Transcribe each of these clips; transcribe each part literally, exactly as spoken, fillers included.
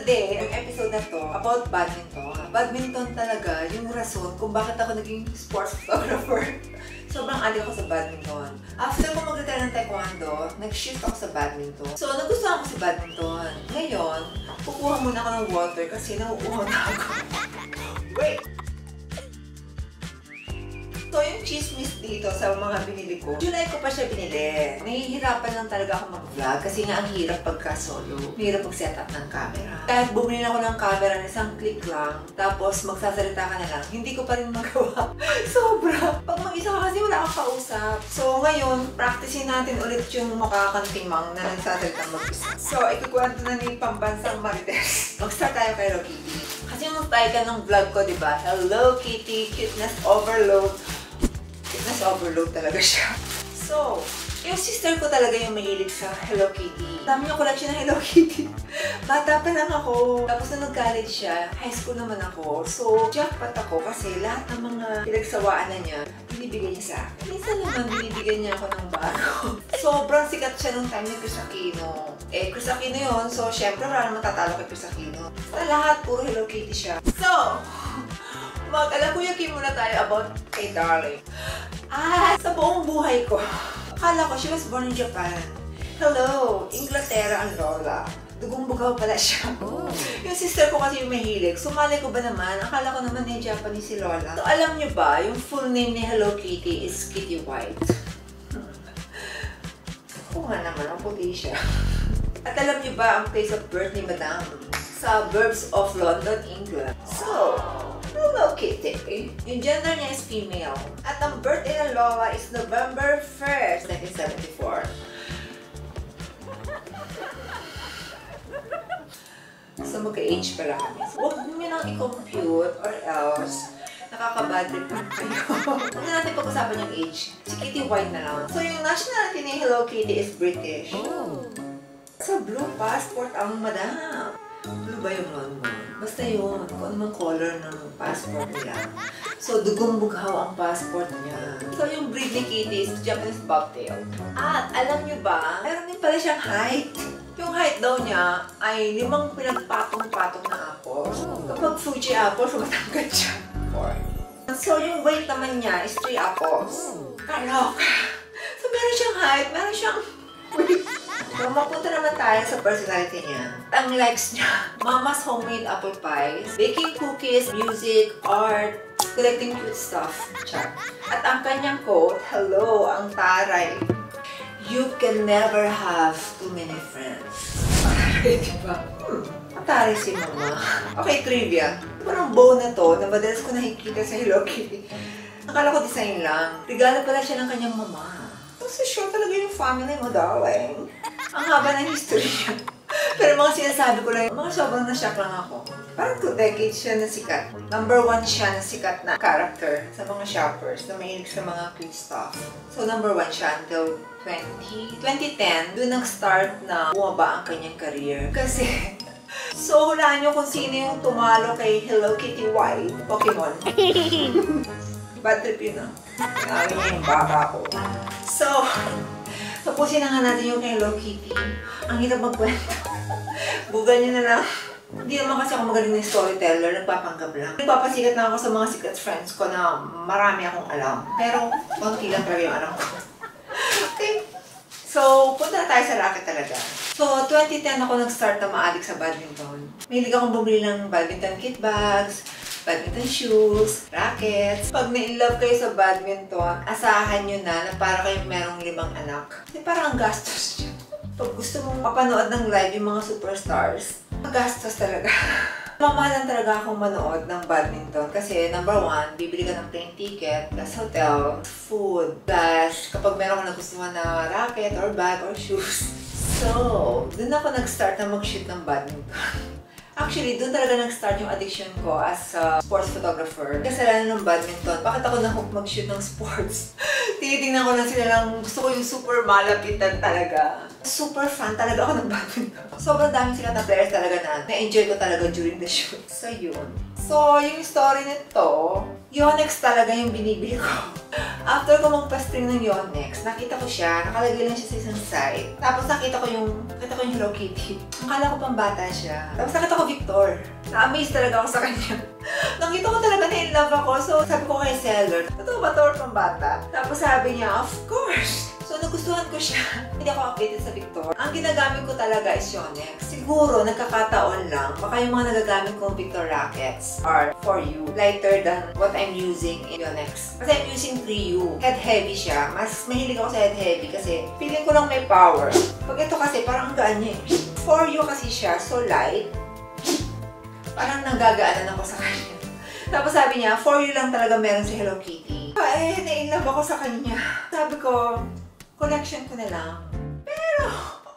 today, yung episode na to, about badminton. Badminton talaga yung rason kung bakit ako naging sports photographer. Sobrang adik ako sa badminton. After ko mag-retire ng taekwondo, nag-shift ako sa badminton. So, nagustuhan ko sa badminton. Ngayon, kukuha muna ako ng water kasi nauuhaw na ako. Wait! So, yung chismis dito sa mga binili ko, July ko pa siya binili. Nahihirapan lang talaga ako mag-vlog kasi nga ang hirap pagka-solo. Hirap mag-setup ng camera. Kahit bumili na ako ng camera na isang click lang, tapos magsasalita ka na lang, hindi ko pa rin magawa. Sobra! Pag mag-isa ka kasi wala kang kausap. So, ngayon, practicein natin ulit yung mukha kang timang na nagsasalita mag-isa. So, ikukwento na ni Pambansang Marites. Mag-start tayo kay Hello Kitty. Kasi yung title ng vlog ko, diba? Hello Kitty, cuteness overload. Cuteness overload talaga siya. So, yung sister ko talaga yung mahilig sa Hello Kitty. Dami yung collection ng Hello Kitty. Bata pa lang ako. Tapos na nag-college siya, high school naman ako. So, jackpot ako kasi lahat ng mga pinagsawaan na niya, binibigay niya sa akin. Minsan naman, binibigyan niya ako ng bago. Sobrang sikat siya nung time ni Chris Aquino. Eh, Chris Aquino yun. So, syempre, wala naman tatalo kay Chris Aquino. Sa lahat, puro Hello Kitty siya. So, mag-alakuyakin muna tayo about kay Darling. Ah, sa buong buhay ko, akala ko she was born in Japan. Hello, Inglaterra ang lola. Dugong-bugaw pala siya. Oh. Yung sister ko kasi yung mahilig. Sumali ko ba naman? Akala ko naman na Japanese si lola. So, alam nyo ba, yung full name ni Hello Kitty is Kitty White. Oo nga naman, ang puti siya. At alam nyo ba ang place of birth ni Madam? Sa Burbs of London, England. So, Hello Kitty. Yung gender niya is female. At ang birthday ng lola is November first, nineteen seventy-four. So, magka-age pala kami. So, huwag nyo nang i-compute or else nakaka-bad trip lang kayo. Huwag na natin pag-usapan yung age. Si Kitty White na lang. So, yung nationality ni Hello Kitty is British. Oh. Sa blue passport ang madam. Blue ba yung London? Basta yun, kung anumang color ng passport nila. So, dugong-bughaw ang passport niya. So, yung breed ni Kitty is Japanese bobtail. At, alam nyo ba, meron din pala siyang height. Yung height daw niya ay limang pinagpatong-patong na apples. Kapag Fuji apples, matangkad siya. Four. So, yung weight naman niya is three apples. Kalok! So, meron siyang height, meron siyang weight. So, mapunta naman tayo sa personality niya. Ang likes niya, mama's homemade apple pies, baking cookies, music, art, collecting cute stuff. Char. At ang kanyang quote, hello, ang taray. You can never have too many friends. Taray, diba? Hmm, taray si mama. Okay, trivia. Parang bow na to, na madalas ko nakikita sa Hello Kitty. Akala ko design lang. Regalo pala siya ng kanyang mama. So, sure talaga yung family mo, darling. Ang haba ng history niya. Pero mga sinasabi ko lang, mga sobrang na-shock lang ako. Parang two decades siya na sikat. Number one siya na sikat na character sa mga shoppers na mahilig sa mga cute stuff. So, number one siya until twenty ten, doon nag-start na bumaba ang kanyang career. Kasi, so hulaan nyo kung sino yung tumalo kay Hello Kitty White, Pokemon. Bad trip yun ah. Naawin niya yung baka ko. So, tapusin na nga natin yung kay Hello Kitty. Ang hirap magkwento. Bugal niya na lang. Hindi naman kasi ako magaling na storyteller, nagpapanggap lang. Nagpapasikat na ako sa mga secret friends ko na marami akong alam. Pero, konti lang talaga yung alam ko. Okay. So, punta na tayo sa racket talaga. So, twenty ten ako nag-start na ma-addict sa badminton. Mahilig akong bumili ng badminton kit bags, badminton shoes, rackets. Pag na-inlove kayo sa badminton, asahan nyo na na para kayong merong limang anak. Kasi parang ang gastos siya. Pag gusto mong mapanood ng live yung mga superstars, magastos talaga. Mamahalan talaga akong manood ng badminton kasi number one, bibili ka ng plane ticket, plus hotel, food, plus kapag meron ka nagustuhan na racket or bag or shoes. So, dun ako nag-start na mag-shoot ng badminton. Actually, doon talaga nag-start yung addiction ko as a sports photographer. Kasalanan ng badminton, bakit ako na-hook mag-shoot ng sports? Tinitingnan ko lang sila lang, gusto ko yung super malapitan talaga. Super fan talaga ako ng badminton. Sobrang daming sikat na players talaga na na-enjoy ko talaga during the shoot. So yun. So, yung story nito, Yonex talaga yung binibili ko. After ko magpa-string ng Yonex, nakita ko siya, nakalagay lang siya sa isang site. Tapos nakita ko yung, nakita ko yung Hello Kitty. Akala ko pang bata siya. Tapos nakita ko Victor. Na-amaze talaga ako sa kanya. Nakita ko talaga na in love ako. So, sabi ko kay seller, totoo ba to or pang bata? Tapos sabi niya, of course! So, nagustuhan ko siya. Hindi ako updated sa Victor. Ang ginagamit ko talaga is Yonex. Siguro, nagkakataon lang, baka yung mga nagagamit kong Victor rackets are for you. Lighter than what I'm using in Yonex. Kasi I'm using three U. Head heavy siya. Mas mahilig ako sa head heavy kasi feeling ko lang may power. Pag ito kasi, parang ang gaan niya eh. four U kasi siya, so light. Parang nanggagaanan ako sa kanya. Tapos sabi niya, four U lang talaga meron si Hello Kitty. Ay, na-inlove ako sa kanya. Sabi ko, collection ko na lang. Pero,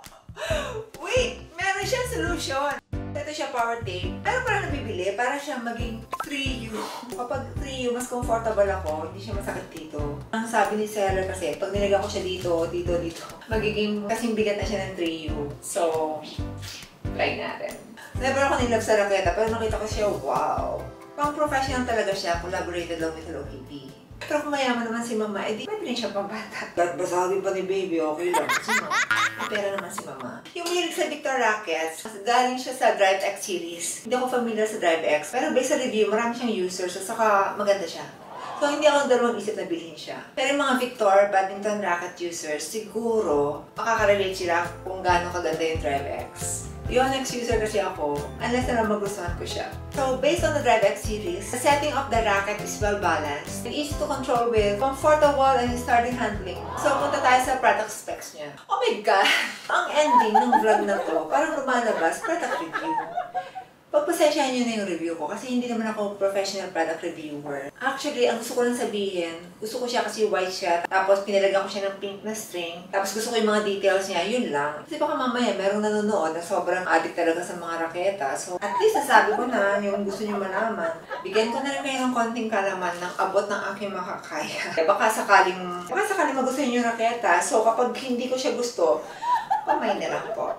wait! Meron siyang solution. Ito siya power tape. Pero parang nabibili para siya maging three U. Kapag three U, mas comfortable ako. Hindi siya masakit dito. Ang sabi ni seller kasi, pag nilagay ko siya dito, dito, dito, magiging kasing bigat na siya ng three U. So, try natin. Never ako nilove sa raketa, pero nakita ko siya, wow! Pang professional talaga siya, collaborated lang with Hello Kitty. Pero kung mayaman naman si mama, edi pwede rin siya pang bata. At basagin pa ni baby, okay lang. Kasi no, may pera naman si mama. Yung hilig sa Victor Rackets, galing siya sa Drive X series. Hindi ako familiar sa Drive X, pero based sa review, marami siyang users, at saka maganda siya. So, hindi ako dalawang isip na bilhin siya. Pero yung mga Victor badminton racket users, siguro, makaka-relate sila kung gaano kaganda yung Drive X. Yonex user kasi ako, unless na lang magustuhan ko siya. So, based on the Drive X series, the setting of the racket is well-balanced and easy to control with comfortable and sturdy handling. So, punta tayo sa product specs niya. Oh my God! Ang ending ng vlog na to, parang lumalabas, product review. Pagpasensyahan nyo na yung review ko kasi hindi naman ako professional product reviewer. Actually, ang gusto ko lang sabihin, gusto ko siya kasi white siya, tapos pinilagyan ko siya ng pink na string, tapos gusto ko yung mga details niya, yun lang. Kasi baka mamaya merong nanonood na sobrang addict talaga sa mga raketa. So, at least nasabi ko na yung gusto nyo malaman. Bigyan ko na rin kayo ng konting kalaman ng abot ng aking makakaya. Baka sakaling, baka sakaling magustuhan yung raketa. So, kapag hindi ko siya gusto, pamay na lang po.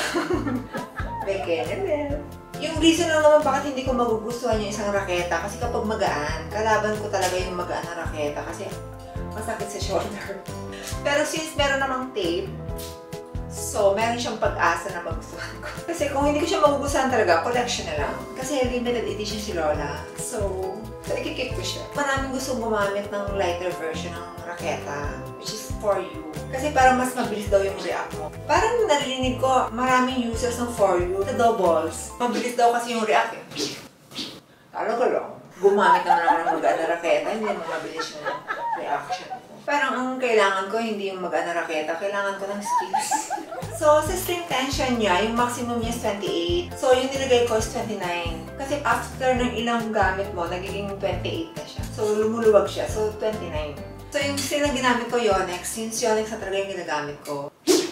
Beke na lang. Yung reason lang naman bakit hindi ko magugustuhan yung isang raketa kasi kapag magaan, kalaban ko talaga yung magaan na raketa kasi masakit sa shoulder. Pero since meron namang tape, so meron siyang pag-asa na magustuhan ko. Kasi kung hindi ko siya magugustuhan talaga, collection na lang. Kasi limited edition si Lola. So, so ikikip ko siya. Maraming gustong gumamit ng lighter version ng raketa, which is for you. Kasi parang mas mabilis daw yung react mo. Parang narinig ko, maraming users ng for you sa doubles. Mabilis daw kasi yung react eh. Talaga lang. Gumamit naman ako ng magaan na raketa, hindi naman mabilis yung reaction ko. Parang ang kailangan ko, hindi yung magaan na raketa, kailangan ko ng skills. So, sa string tension niya, yung maximum niya is twenty-eight. So, yung nilagay ko is twenty-nine. Kasi after ng ilang gamit mo, nagiging twenty-eight na siya. So, lumuluwag siya. So, twenty-nine. So, yung string na ginamit ko, Yonex. Since Yonex na talaga yung ginagamit ko.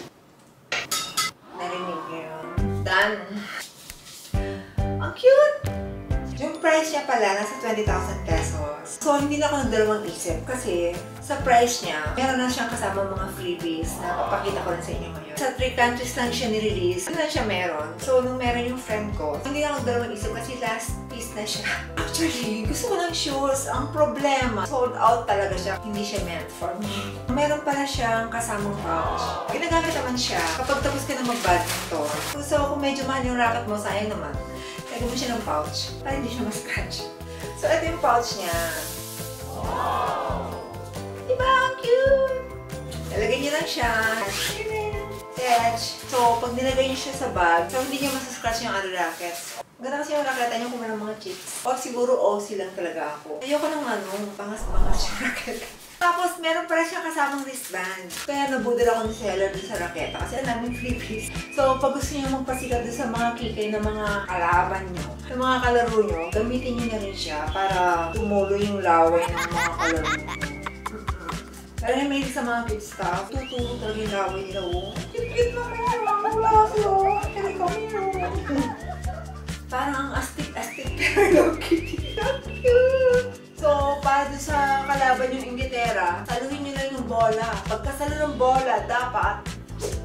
Narinig niyo yun. Done. Ang cute! Yung price niya pala, nasa twenty thousand pesos. So, hindi na ako nagdalawang isip kasi sa price niya, meron na siyang kasama mga freebies na papakita ko na sa inyo ngayon. Sa three countries lang siya nirelease. Yun lang siya meron. So, nung meron yung friend ko, hindi na ako nagdalawang isip kasi last piece na siya. Actually, gusto ko ng shoes. Ang problema, sold out talaga siya. Hindi siya meant for me. Meron pala siyang kasamang pouch. Ginagamit naman siya kapag tapos ka na mag-badminton. So, kung medyo mahal yung racket mo, sayang naman. Lagyan mo siya ng pouch para hindi siya ma-scratch. So, ito yung pouch niya. Wow! Diba? Ang cute! Lalagyan niyo lang siya. Attach. So, pag nilagay niyo siya sa bag, so hindi niya masascratch yung other rackets. Maganda kasi yung raketa niyo kung meron mga chips. O siguro O C lang talaga ako. Ayoko ng ano, pangas-pangas yung racket. Tapos, meron pala siyang kasamang wristband. Kaya nabudol ako ni seller dun sa raketa kasi ang daming freebies. So, pag gusto niyo magpasikat dun sa mga kikay ng mga kalaban niyo, sa mga kalaro niyo, gamitin niyo na rin siya para tumulo yung laway ng mga kalaro niyo. Pero yung mahilig sa mga cute stuff, tutulog talaga yung laway nila. Oh, cute-cute naman. Wala siya. Kaya kami yun. Parang ang astig-astig pero kitty. Cute! So, para doon sa kalaban yung Inglaterra, saluhin nyo lang yung bola. Pagkasalo ng bola, dapat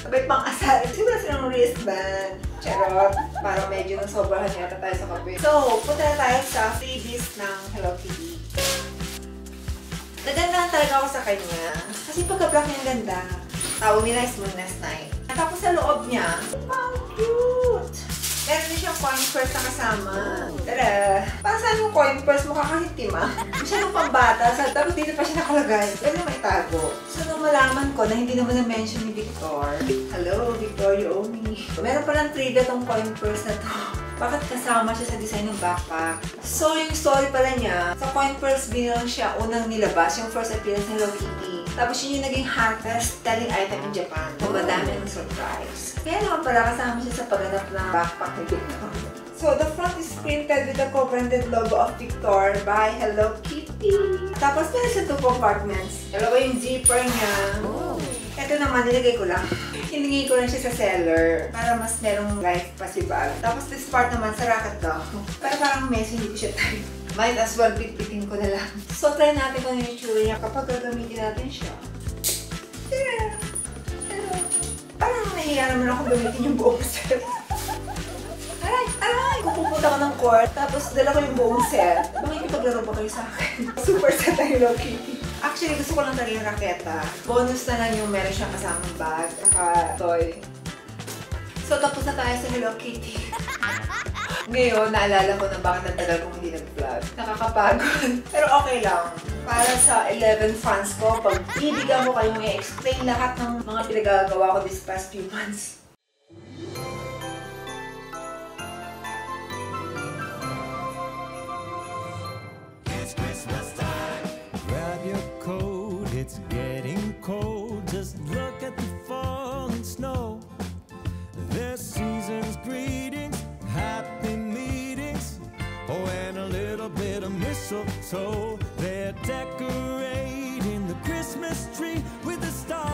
May pang-asal. Siguro silang wristband. Charot. Parang medyo nang sobrahan yata tayo sa kape. So, punta na tayo sa freebies ng Hello Kitty. Nagandahan talaga ako sa kanya. Kasi pagka-black niya ang ganda. Tawag nila Smoothness Night. Tapos sa loob niya, wow, cute! Meron din siyang coin purse na kasama. Tara! Para saan yung coin purse mo kakahitim ah? Masyadong pambata. Tapos dito pa siya nakalagay. Pwede na may tago. So nung malaman ko na hindi naman na-mention ni Victor. Hello, Victor, you owe me. Meron palang trivia tong coin purse na to. Bakit kasama siya sa design ng backpack? So yung story pala niya, sa coin purse bilang siya unang nilabas, yung first appearance ng Hello Kitty. Tapos yun yung naging hottest selling item in Japan. So madami ng surprise. Kaya naman pala kasama siya sa pagganap ng backpack ni Victor. So the front is printed with the co-branded logo of Victor by Hello Kitty. Tapos meron siya two compartments. Dalawa yung zipper niya. Ito naman, nilagay ko lang. Hiningi ko lang siya sa seller para mas merong life pa si bag. Tapos this part naman sa racket daw. Pero parang messy, hindi ko siya type. Might as well pitpitin ko na lang. So try natin kung ano yung itsura niya kapag gagamitin natin siya. Yeah. Pero, parang nahiya naman ako gamitin yung buong set. Aray! Aray! Kung pupunta ko ng court, tapos dala ko yung buong set, bakit ipaglaro pa kayo sa akin? Super set na Hello Kitty. Actually, gusto ko lang talaga yung raketa. Bonus na lang yung meron siyang kasamang bag, saka toy. So, tapos na tayo sa Hello Kitty. Ngayon, naalala ko na bakit ang tagal kong hindi nag-vlog. Nakakapagod. Pero okay lang. Para sa eleven fans ko, pag bibigyan ko kayong i-explain lahat ng mga pinagagawa ko this past few months. It's getting cold, just look at the falling snow. There's season's greetings, happy meetings, oh, and a little bit of mistletoe. They're decorating the Christmas tree with the stars.